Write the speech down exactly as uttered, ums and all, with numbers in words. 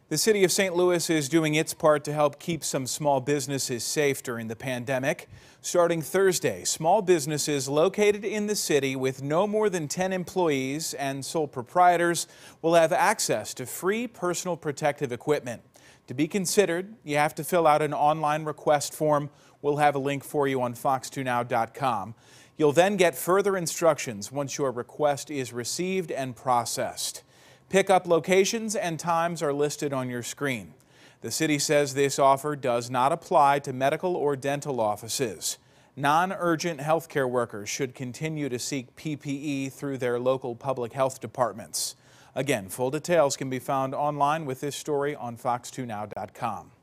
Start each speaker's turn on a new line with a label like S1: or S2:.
S1: The city of Saint Louis is doing its part to help keep some small businesses safe during the pandemic. Starting Thursday, small businesses located in the city with no more than ten employees and sole proprietors will have access to free personal protective equipment. To be considered, you have to fill out an online request form. We'll have a link for you on fox two now dot com. You'll then get further instructions once your request is received and processed. Pickup locations and times are listed on your screen. The city says this offer does not apply to medical or dental offices. Non-urgent healthcare workers should continue to seek P P E through their local public health departments. Again, full details can be found online with this story on fox two now dot com.